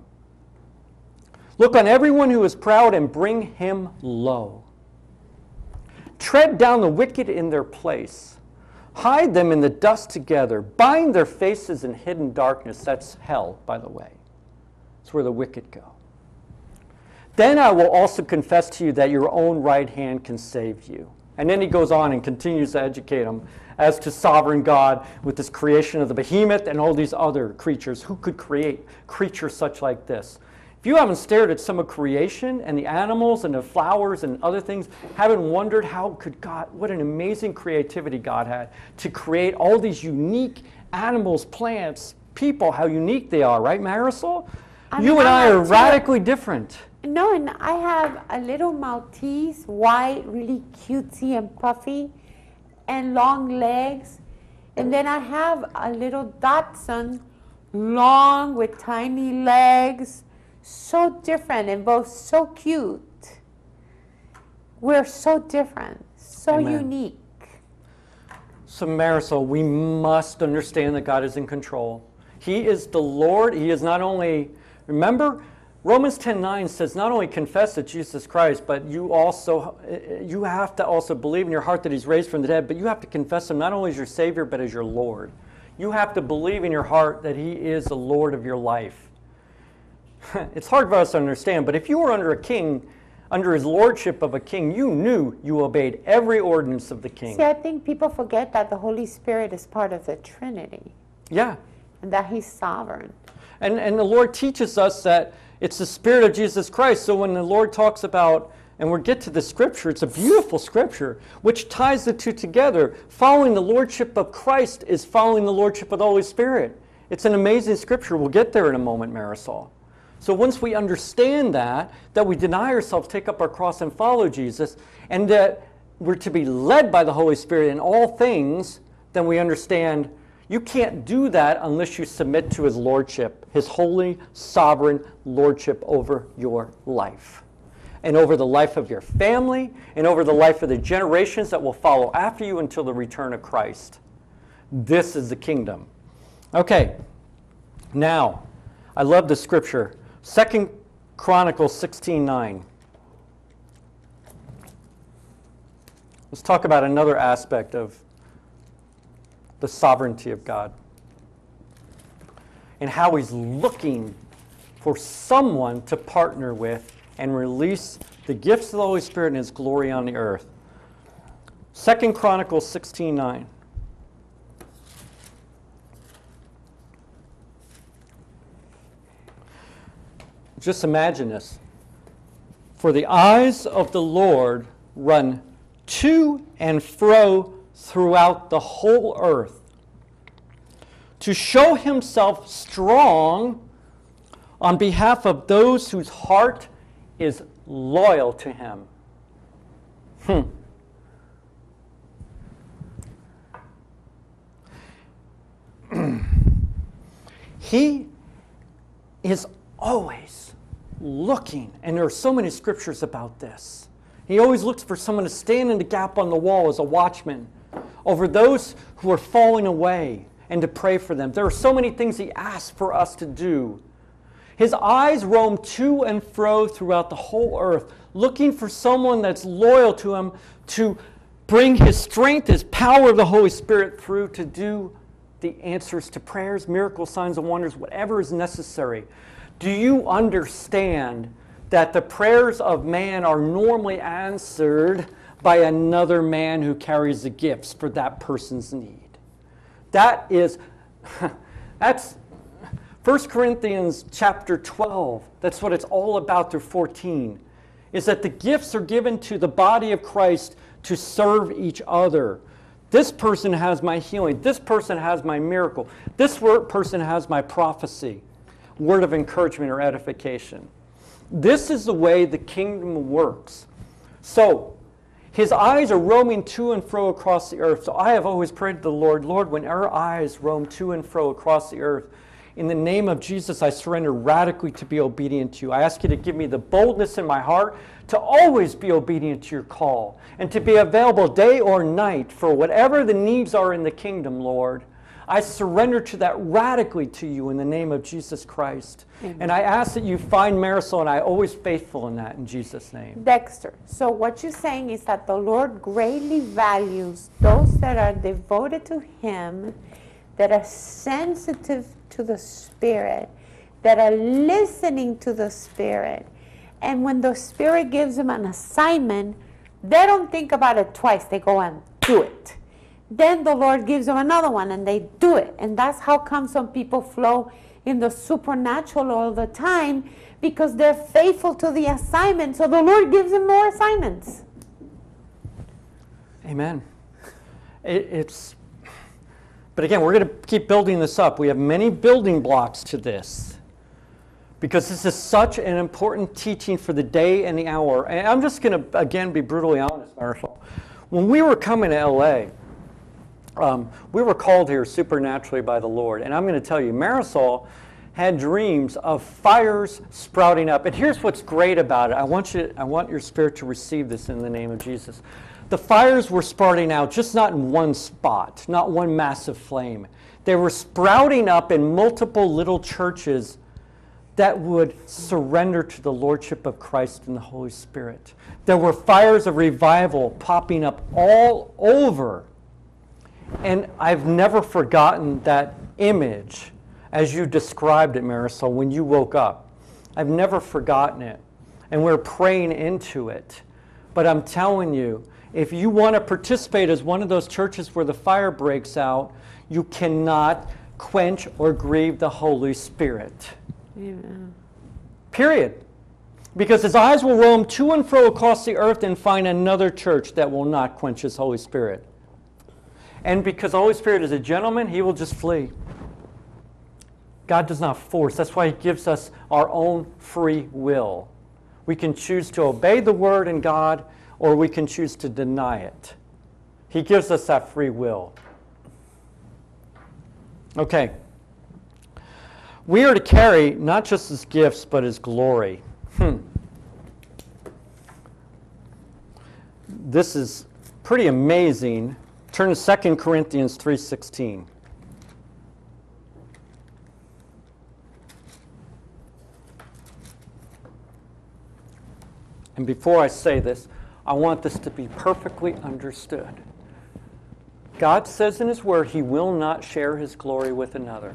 Look on everyone who is proud and bring him low. Tread down the wicked in their place. Hide them in the dust together. Bind their faces in hidden darkness. That's hell, by the way. It's where the wicked go. Then I will also confess to you that your own right hand can save you. And then he goes on and continues to educate them as to sovereign God with this creation of the behemoth and all these other creatures. Who could create creatures such like this? If you haven't stared at some of creation and the animals and the flowers and other things, haven't wondered how could God, what an amazing creativity God had to create all these unique animals, plants, people, how unique they are, right, Marisol? You and I are radically different. No, and I have a little Maltese, white, really cutesy and puffy, and long legs. And then I have a little Dachshund, long with tiny legs. So different and both so cute. We're so different, so Amen. Unique. So Marisol, we must understand that God is in control. He is the Lord. He is not only, remember, Romans 10:9 says not only confess that Jesus Christ, but you have to also believe in your heart that He's raised from the dead, but you have to confess Him not only as your Savior, but as your Lord. You have to believe in your heart that He is the Lord of your life. It's hard for us to understand, but if you were under a king, under his lordship of a king, you knew you obeyed every ordinance of the king. See, I think people forget that the Holy Spirit is part of the Trinity. Yeah. And that He's sovereign. And the Lord teaches us that it's the Spirit of Jesus Christ. So when the Lord talks about, and we'll get to the scripture, it's a beautiful scripture, which ties the two together. Following the lordship of Christ is following the lordship of the Holy Spirit. It's an amazing scripture. We'll get there in a moment, Marisol. So once we understand that we deny ourselves, take up our cross and follow Jesus, and that we're to be led by the Holy Spirit in all things, then we understand you can't do that unless you submit to His lordship, His holy, sovereign lordship over your life, and over the life of your family, and over the life of the generations that will follow after you until the return of Christ. This is the kingdom. Okay, now, I love the scripture. 2 Chronicles 16:9. Let's talk about another aspect of the sovereignty of God and how he's looking for someone to partner with and release the gifts of the Holy Spirit and his glory on the earth. 2 Chronicles 16:9. Just imagine this. For the eyes of the Lord run to and fro throughout the whole earth, to show himself strong on behalf of those whose heart is loyal to him. He is always looking, and there are so many scriptures about this. He always looks for someone to stand in the gap on the wall as a watchman over those who are falling away and to pray for them. There are so many things he asks for us to do. His eyes roam to and fro throughout the whole earth, looking for someone that's loyal to him to bring his strength, his power of the Holy Spirit through to do the answers to prayers, miracles, signs, and wonders, whatever is necessary. Do you understand that the prayers of man are normally answered by another man who carries the gifts for that person's need? That's 1 Corinthians chapter 12. That's what it's all about through 14. Is that the gifts are given to the body of Christ to serve each other. This person has my healing. This person has my miracle. This person has my prophecy, word of encouragement or edification. This is the way the kingdom works. So, his eyes are roaming to and fro across the earth. So I have always prayed to the Lord, Lord, when our eyes roam to and fro across the earth, in the name of Jesus, I surrender radically to be obedient to you. I ask you to give me the boldness in my heart to always be obedient to your call and to be available day or night for whatever the needs are in the kingdom, Lord. I surrender to that radically to you in the name of Jesus Christ. Amen. And I ask that you find Marisol and I always faithful in that in Jesus' name. Dexter, so what you're saying is that the Lord greatly values those that are devoted to him, that are sensitive to the Spirit, that are listening to the Spirit. And when the Spirit gives them an assignment, they don't think about it twice. They go and do it. Then the Lord gives them another one and they do it. And that's how come some people flow in the supernatural all the time, because they're faithful to the assignment. So the Lord gives them more assignments. Amen. But again, we're going to keep building this up. We have many building blocks to this, because this is such an important teaching for the day and the hour. And I'm just going to, again, be brutally honest, Marisol. When we were coming to L.A., we were called here supernaturally by the Lord. And I'm going to tell you, Marisol had dreams of fires sprouting up. And here's what's great about it. I want your spirit to receive this in the name of Jesus. The fires were sprouting out, just not in one spot, not one massive flame. They were sprouting up in multiple little churches that would surrender to the Lordship of Christ and the Holy Spirit. There were fires of revival popping up all over. And I've never forgotten that image as you described it, Marisol, when you woke up. I've never forgotten it. And we're praying into it. But I'm telling you, if you want to participate as one of those churches where the fire breaks out, you cannot quench or grieve the Holy Spirit. Amen. Period. Because his eyes will roam to and fro across the earth and find another church that will not quench his Holy Spirit. And because the Holy Spirit is a gentleman, he will just flee. God does not force. That's why he gives us our own free will. We can choose to obey the word in God, or we can choose to deny it. He gives us that free will. Okay. We are to carry not just his gifts, but his glory. This is pretty amazing. Turn to 2 Corinthians 3:16. And before I say this, I want this to be perfectly understood. God says in His Word He will not share His glory with another.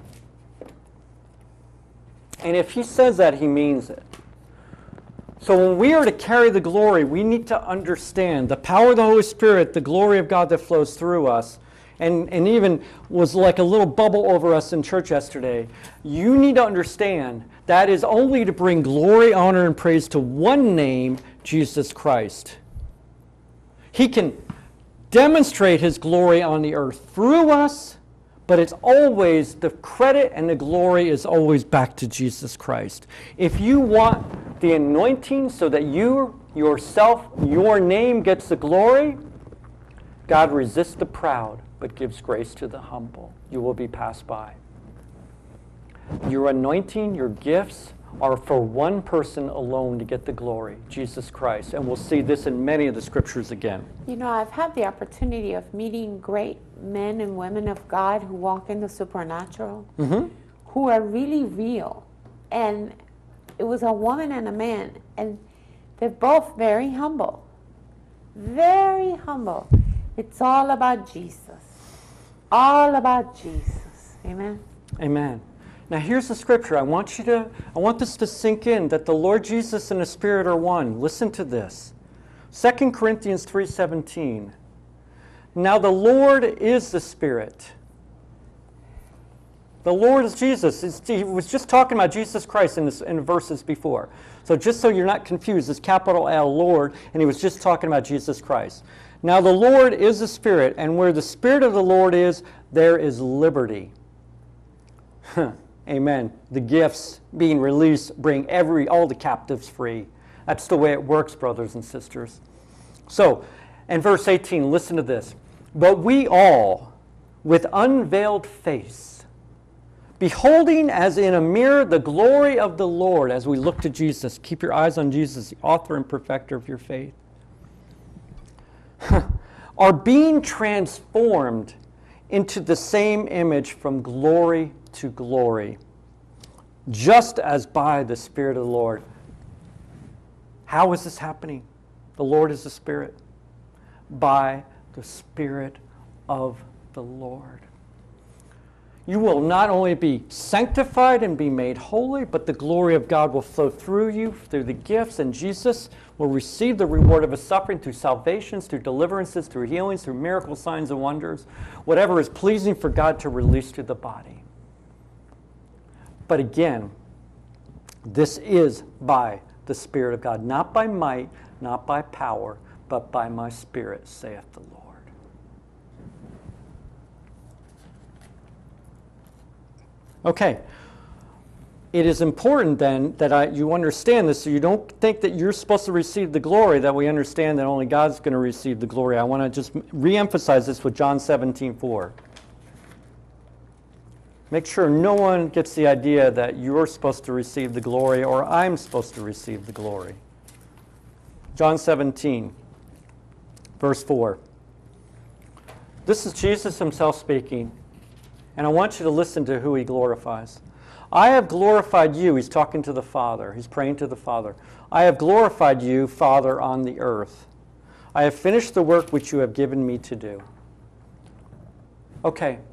And if He says that, He means it. So when we are to carry the glory, we need to understand the power of the Holy Spirit, the glory of God that flows through us, and even was like a little bubble over us in church yesterday. You need to understand that is only to bring glory, honor, and praise to one name, Jesus Christ. He can demonstrate His glory on the earth through us, but it's always, the credit and the glory is always back to Jesus Christ. If you want the anointing so that you, yourself, your name gets the glory, God resists the proud, but gives grace to the humble. You will be passed by. Your anointing, your gifts are for one person alone to get the glory, Jesus Christ. And we'll see this in many of the scriptures again. You know, I've had the opportunity of meeting great men and women of God who walk in the supernatural, who are really real. And it was a woman and a man, and they're both very humble. Very humble. It's all about Jesus. All about Jesus. Amen? Amen. Now here's the scripture. I want this to sink in, that the Lord Jesus and the Spirit are one. Listen to this. 2 Corinthians 3:17. Now the Lord is the Spirit. The Lord is Jesus. He was just talking about Jesus Christ in the verses before. So just so you're not confused, it's capital L, Lord, and he was just talking about Jesus Christ. Now the Lord is the Spirit, and where the Spirit of the Lord is, there is liberty. Amen. The gifts being released bring all the captives free. That's the way it works, brothers and sisters. So, in verse 18, listen to this. But we all, with unveiled face, beholding as in a mirror the glory of the Lord, as we look to Jesus. Keep your eyes on Jesus, the author and perfecter of your faith. Are being transformed into the same image from glory to glory, just as by the Spirit of the Lord. How is this happening? The Lord is the Spirit. By the Spirit of the Lord. You will not only be sanctified and be made holy, but the glory of God will flow through you, through the gifts, and Jesus will receive the reward of His suffering through salvations, through deliverances, through healings, through miracles, signs, and wonders, whatever is pleasing for God to release to the body. But again, this is by the Spirit of God, not by might, not by power, but by my Spirit, saith the Lord. Okay, it is important then that you understand this, so you don't think that you're supposed to receive the glory, that we understand that only God's going to receive the glory. I want to just re-emphasize this with John 17:4. Make sure no one gets the idea that you're supposed to receive the glory or I'm supposed to receive the glory. John 17, verse 4. This is Jesus Himself speaking. And I want you to listen to who He glorifies. I have glorified you. He's talking to the Father. He's praying to the Father. I have glorified you, Father, on the earth. I have finished the work which you have given me to do. Okay.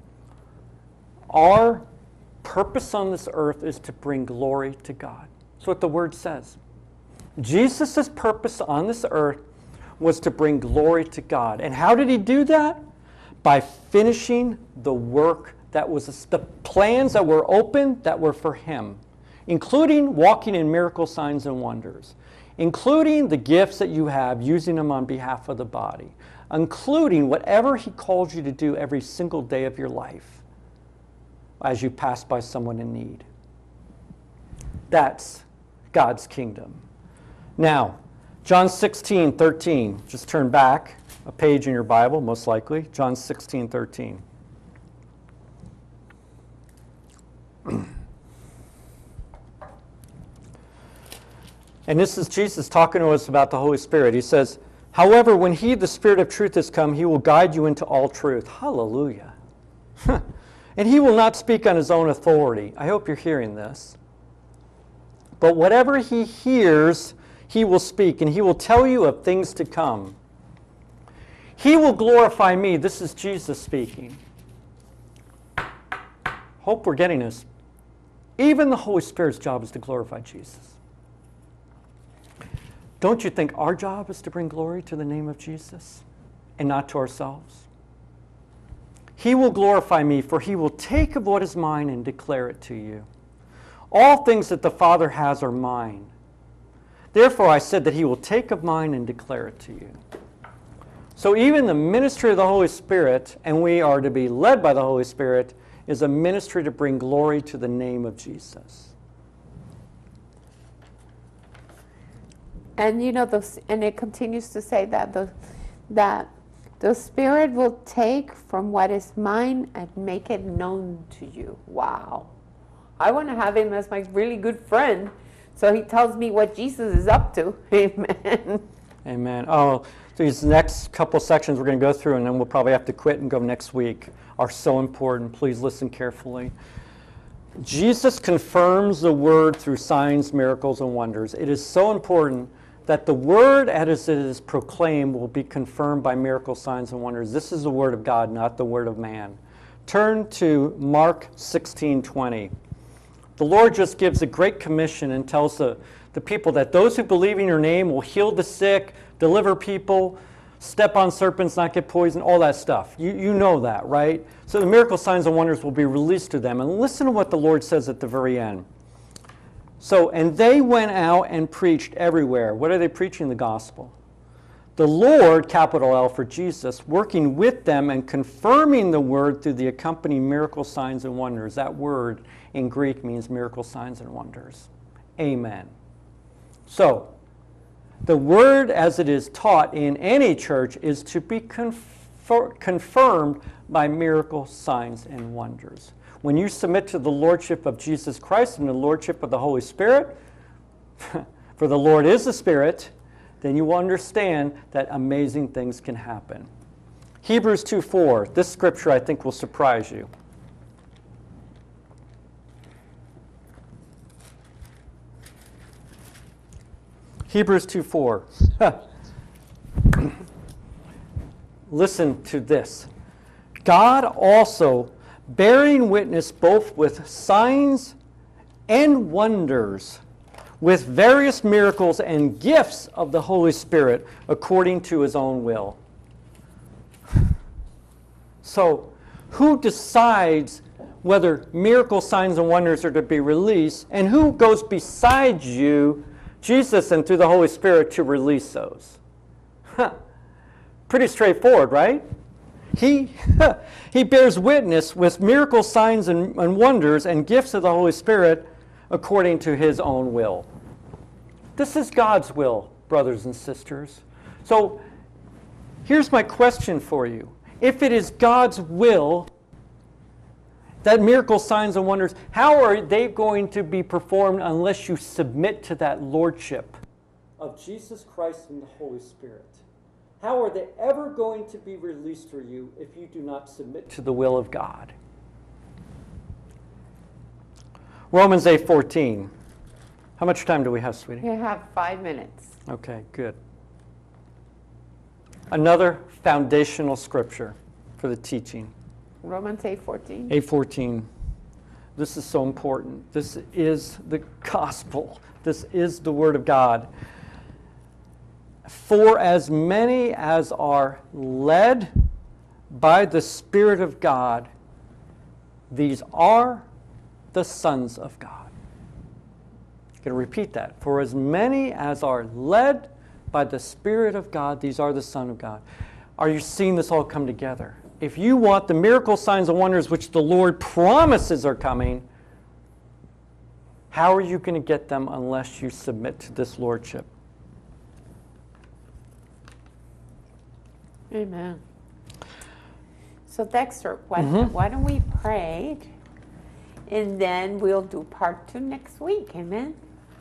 Our purpose on this earth is to bring glory to God. That's what the Word says. Jesus' purpose on this earth was to bring glory to God. And how did He do that? By finishing the work that was, the plans that were open, that were for Him, including walking in miracle signs and wonders, including the gifts that you have, using them on behalf of the body, including whatever He calls you to do every single day of your life as you pass by someone in need. That's God's kingdom. Now, John 16:13, just turn back a page in your Bible, most likely. John 16:13. And this is Jesus talking to us about the Holy Spirit. He says, however, when He, the Spirit of truth, has come, He will guide you into all truth. Hallelujah. And He will not speak on His own authority. I hope you're hearing this. But whatever He hears, he will speak, and he will tell you of things to come. He will glorify me. This is Jesus speaking. Hope we're getting this. Even the Holy Spirit's job is to glorify Jesus. Don't you think our job is to bring glory to the name of Jesus and not to ourselves? He will glorify me, for he will take of what is mine and declare it to you. All things that the Father has are mine. Therefore I said that he will take of mine and declare it to you. So even the ministry of the Holy Spirit, and we are to be led by the Holy Spirit, is a ministry to bring glory to the name of Jesus. And and it continues to say that the Spirit will take from what is mine and make it known to you. Wow. I want to have him as my really good friend, so he tells me what Jesus is up to. Amen. Amen. Oh, these next couple sections we're going to go through, and then we'll probably have to quit and go next week, are so important. Please listen carefully. Jesus confirms the word through signs, miracles, and wonders. It is so important that the word as it is proclaimed will be confirmed by miracles, signs, and wonders. This is the word of God, not the word of man. Turn to Mark 16:20. The Lord just gives a great commission and tells the people that those who believe in your name will heal the sick, deliver people, step on serpents, not get poisoned, all that stuff. You know that, right? So the miracle signs and wonders will be released to them. And listen to what the Lord says at the very end. So, and they went out and preached everywhere. What are they preaching? The gospel. The Lord, capital L for Jesus, working with them and confirming the word through the accompanying miracle signs and wonders. That word in Greek means miracle signs and wonders. Amen. So, the word as it is taught in any church is to be confirmed by miracle signs and wonders. When you submit to the lordship of Jesus Christ and the lordship of the Holy Spirit, for the Lord is the Spirit, then you will understand that amazing things can happen. Hebrews 2:4. This scripture I think will surprise you. Hebrews 2:4. Listen to this. God also bearing witness both with signs and wonders, with various miracles and gifts of the Holy Spirit according to his own will. So, who decides whether miracle signs and wonders are to be released, and who goes beside you, Jesus and through the Holy Spirit, to release those? Pretty straightforward, right? He bears witness with miracle signs and wonders and gifts of the Holy Spirit according to his own will. This is God's will, brothers and sisters. So here's my question for you. If it is God's will that miracle signs and wonders, how are they going to be performed unless you submit to that lordship of Jesus Christ and the Holy Spirit? How are they ever going to be released for you if you do not submit to the will of God? Romans 8:14. How much time do we have, sweetie? You have 5 minutes. Okay, good. Another foundational scripture for the teaching. Romans 8:14. 8:14. This is so important. This is the gospel. This is the word of God. For as many as are led by the Spirit of God, these are the sons of God. I'm going to repeat that. For as many as are led by the Spirit of God, these are the sons of God. Are you seeing this all come together? If you want the miracle signs and wonders which the Lord promises are coming, how are you going to get them unless you submit to this lordship? Amen. So Dexter, why don't we pray, and then we'll do part 2 next week. Amen.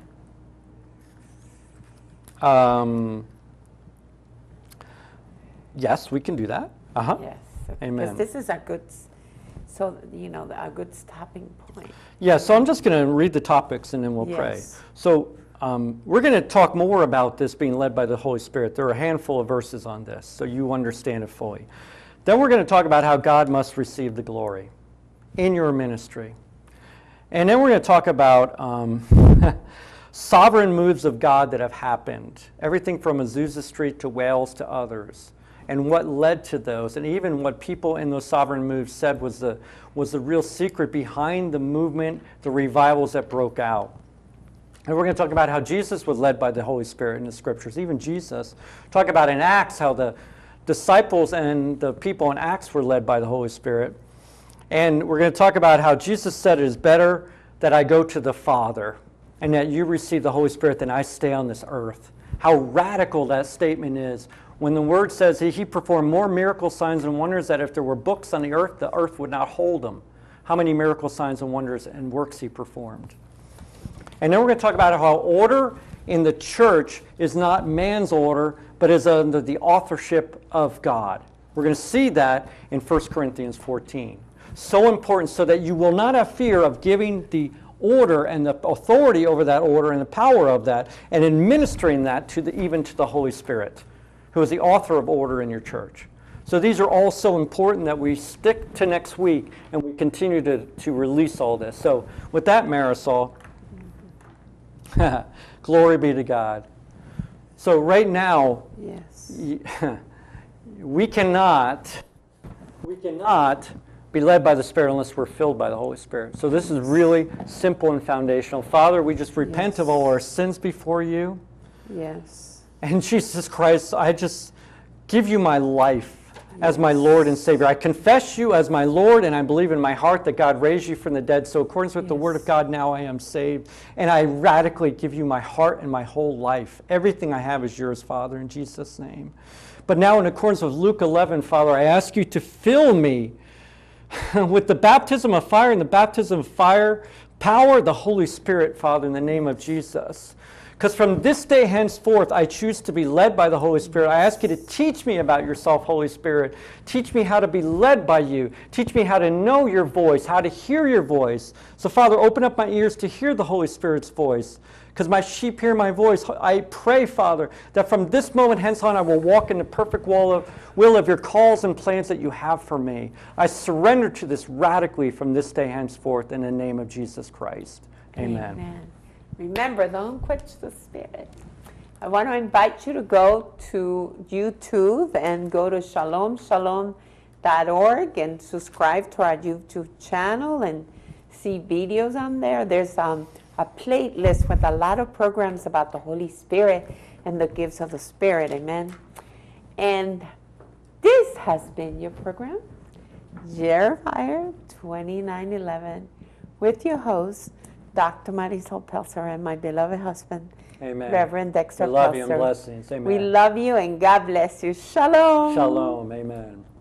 Yes, we can do that. Yes. Amen. Because this is a good, a good stopping point. Yeah, so I'm just going to read the topics and then we'll pray. So we're going to talk more about this being led by the Holy Spirit. There are a handful of verses on this, so you understand it fully. Then we're going to talk about how God must receive the glory in your ministry. And then we're going to talk about sovereign moves of God that have happened. Everything from Azusa Street to Wales to others. And what led to those. And even what people in those sovereign moves said was the real secret behind the movement, the revivals that broke out. And we're going to talk about how Jesus was led by the Holy Spirit in the Scriptures. Even Jesus. Talk about in Acts how the disciples and the people in Acts were led by the Holy Spirit. And we're going to talk about how Jesus said it is better that I go to the Father and that you receive the Holy Spirit than I stay on this earth. How radical that statement is when the Word says He performed more miracle signs and wonders that if there were books on the earth would not hold them. How many miracle signs and wonders and works He performed. And then we're going to talk about how order in the church is not man's order, but is under the authorship of God. We're going to see that in 1 Corinthians 14. So important so that you will not have fear of giving the order and the authority over that order and the power of that and administering that even to the Holy Spirit, who is the author of order in your church. So these are all so important that we stick to next week and we continue to release all this. So with that, Marisol, glory be to God. So right now, yes, we cannot be led by the Spirit unless we're filled by the Holy Spirit. So this is really simple and foundational. Father, we just repent of all our sins before you. Yes. And Jesus Christ, I just give you my life as my Lord and Savior. I confess you as my Lord, and I believe in my heart that God raised you from the dead. So according with the Word of God, now I am saved. And I radically give you my heart and my whole life. Everything I have is yours, Father, in Jesus' name. But now in accordance with Luke 11, Father, I ask you to fill me with the baptism of fire and the baptism of fire, power, the Holy Spirit, Father, in the name of Jesus. Because from this day henceforth, I choose to be led by the Holy Spirit. I ask you to teach me about yourself, Holy Spirit. Teach me how to be led by you. Teach me how to know your voice, how to hear your voice. So, Father, open up my ears to hear the Holy Spirit's voice. Because my sheep hear my voice. I pray, Father, that from this moment hence on I will walk in the perfect will of your calls and plans that you have for me. I surrender to this radically from this day henceforth in the name of Jesus Christ. Amen. Amen. Remember, don't quench the Spirit. I want to invite you to go to YouTube and go to shalomshalom.org and subscribe to our YouTube channel and see videos on there. There's a playlist with a lot of programs about the Holy Spirit and the gifts of the Spirit. Amen. And this has been your program, Zechariah 29:11, with your host, Dr. Marisol Pelzer, and my beloved husband, Amen. Reverend Dexter Pelzer. We love you and blessings. Amen. We love you and God bless you. Shalom. Shalom. Amen.